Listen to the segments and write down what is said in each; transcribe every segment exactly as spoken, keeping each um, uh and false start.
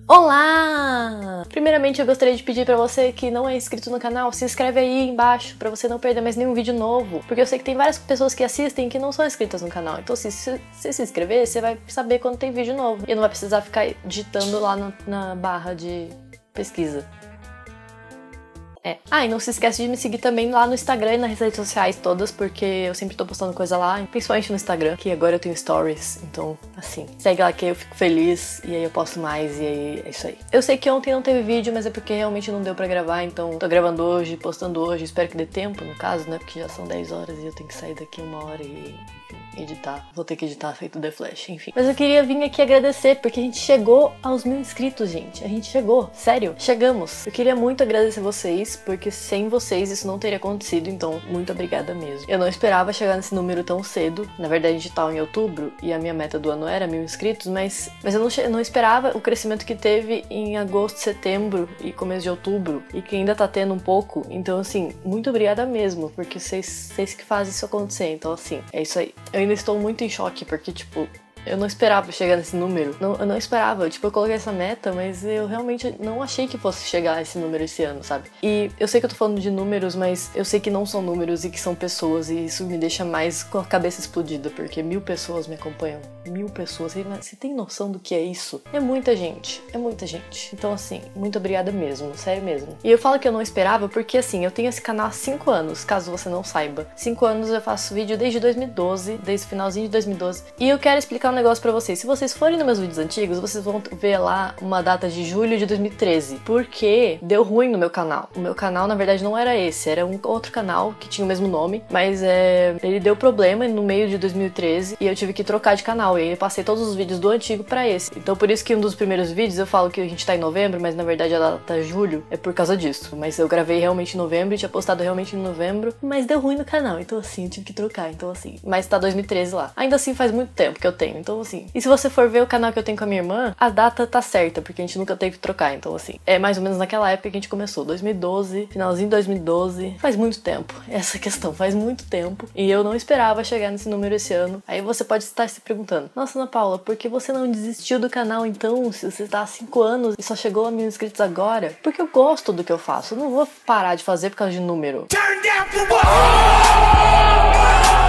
Olá! Primeiramente eu gostaria de pedir pra você que não é inscrito no canal, se inscreve aí embaixo pra você não perder mais nenhum vídeo novo, porque eu sei que tem várias pessoas que assistem que não são inscritas no canal, então se você se inscrever, você vai saber quando tem vídeo novo e não vai precisar ficar digitando lá no, na barra de pesquisa. É. Ah, e não se esquece de me seguir também lá no Instagram e nas redes sociais todas, porque eu sempre tô postando coisa lá, principalmente no Instagram, que agora eu tenho stories, então, assim, segue lá que eu fico feliz, e aí eu posto mais, e aí é isso aí. Eu sei que ontem não teve vídeo, mas é porque realmente não deu pra gravar, então tô gravando hoje, postando hoje, espero que dê tempo, no caso, né, porque já são dez horas e eu tenho que sair daqui uma hora e... enfim, editar. Vou ter que editar feito The Flash, enfim. Mas eu queria vir aqui agradecer, porque a gente chegou aos mil inscritos, gente. A gente chegou, sério, chegamos. Eu queria muito agradecer vocês, porque sem vocês isso não teria acontecido, então muito obrigada mesmo. Eu não esperava chegar nesse número tão cedo. Na verdade, a gente tá em outubro e a minha meta do ano era mil inscritos, mas, mas eu não, eu não esperava o crescimento que teve em agosto, setembro e começo de outubro, e que ainda tá tendo um pouco. Então, assim, muito obrigada mesmo, porque vocês, vocês que fazem isso acontecer. Então, assim, é isso aí. Eu ainda estou muito em choque, porque, tipo, eu não esperava chegar nesse número. Não, eu não esperava. Tipo, eu coloquei essa meta, mas eu realmente não achei que fosse chegar a esse número esse ano, sabe? E eu sei que eu tô falando de números, mas eu sei que não são números e que são pessoas, e isso me deixa mais com a cabeça explodida, porque mil pessoas me acompanham. Mil pessoas. Você tem noção do que é isso? É muita gente. É muita gente. Então, assim, muito obrigada mesmo. Sério mesmo. E eu falo que eu não esperava porque, assim, eu tenho esse canal há cinco anos, caso você não saiba. cinco anos eu faço vídeo desde dois mil e doze, desde o finalzinho de dois mil e doze. E eu quero explicar um negócio pra vocês. Se vocês forem nos meus vídeos antigos, vocês vão ver lá uma data de julho de dois mil e treze. Porque deu ruim no meu canal. O meu canal, na verdade, não era esse. Era um outro canal que tinha o mesmo nome. Mas é, ele deu problema no meio de dois mil e treze e eu tive que trocar de canal. E aí eu passei todos os vídeos do antigo pra esse. Então por isso que um dos primeiros vídeos eu falo que a gente tá em novembro, mas na verdade a data é julho. É por causa disso. Mas eu gravei realmente em novembro e tinha postado realmente em novembro. Mas deu ruim no canal. Então assim, eu tive que trocar. Então assim. Mas tá dois mil e treze lá. Ainda assim faz muito tempo que eu tenho. Então assim. E se você for ver o canal que eu tenho com a minha irmã, a data tá certa, porque a gente nunca teve que trocar. Então assim, é mais ou menos naquela época que a gente começou, dois mil e doze, finalzinho de dois mil e doze. Faz muito tempo, essa questão, faz muito tempo. E eu não esperava chegar nesse número esse ano. Aí você pode estar se perguntando, nossa, Ana Paula, por que você não desistiu do canal então, se você tá há cinco anos e só chegou a mil inscritos agora? Porque eu gosto do que eu faço, eu não vou parar de fazer por causa de número. Turn down for what?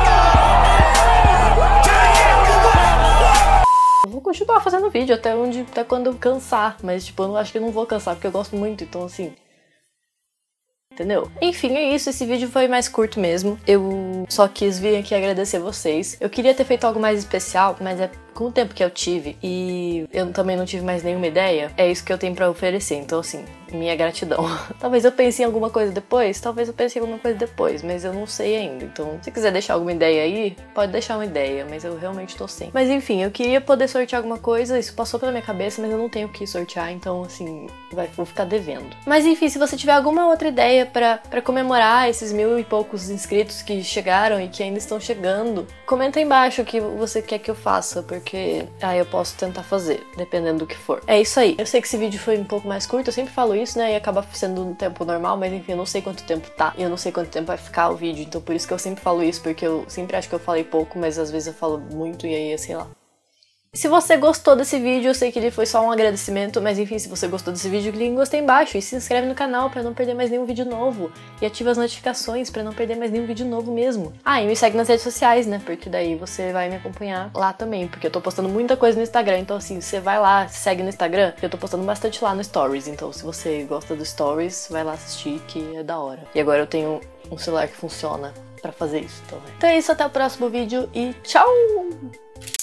Vou continuar fazendo vídeo até onde, até quando eu cansar, mas tipo, eu não, acho que eu não vou cansar, porque eu gosto muito, então assim... Entendeu? Enfim, é isso, esse vídeo foi mais curto mesmo, eu só quis vir aqui agradecer vocês. Eu queria ter feito algo mais especial, mas é com o tempo que eu tive e eu também não tive mais nenhuma ideia, é isso que eu tenho pra oferecer, então assim, minha gratidão. Talvez eu pense em alguma coisa depois, talvez eu pense em alguma coisa depois, mas eu não sei ainda, então se quiser deixar alguma ideia aí, pode deixar uma ideia, mas eu realmente tô sem. Mas enfim, eu queria poder sortear alguma coisa, isso passou pela minha cabeça, mas eu não tenho o que sortear, então assim, vai, vou ficar devendo. Mas enfim, se você tiver alguma outra ideia pra, pra comemorar esses mil e poucos inscritos que chegaram e que ainda estão chegando, comenta aí embaixo o que você quer que eu faça, porque aí eu posso tentar fazer, dependendo do que for. É isso aí. Eu sei que esse vídeo foi um pouco mais curto, eu sempre falo isso, né, e acaba sendo um tempo normal, mas enfim, eu não sei quanto tempo tá, e eu não sei quanto tempo vai ficar o vídeo, então por isso que eu sempre falo isso, porque eu sempre acho que eu falei pouco, mas às vezes eu falo muito e aí, sei lá. Se você gostou desse vídeo, eu sei que ele foi só um agradecimento, mas enfim, se você gostou desse vídeo, clique em gostei embaixo e se inscreve no canal pra não perder mais nenhum vídeo novo. E ativa as notificações pra não perder mais nenhum vídeo novo mesmo. Ah, e me segue nas redes sociais, né, porque daí você vai me acompanhar lá também, porque eu tô postando muita coisa no Instagram, então assim, você vai lá, segue no Instagram, porque eu tô postando bastante lá no Stories, então se você gosta do Stories, vai lá assistir, que é da hora. E agora eu tenho um celular que funciona pra fazer isso, então, né. Então é isso, até o próximo vídeo e tchau!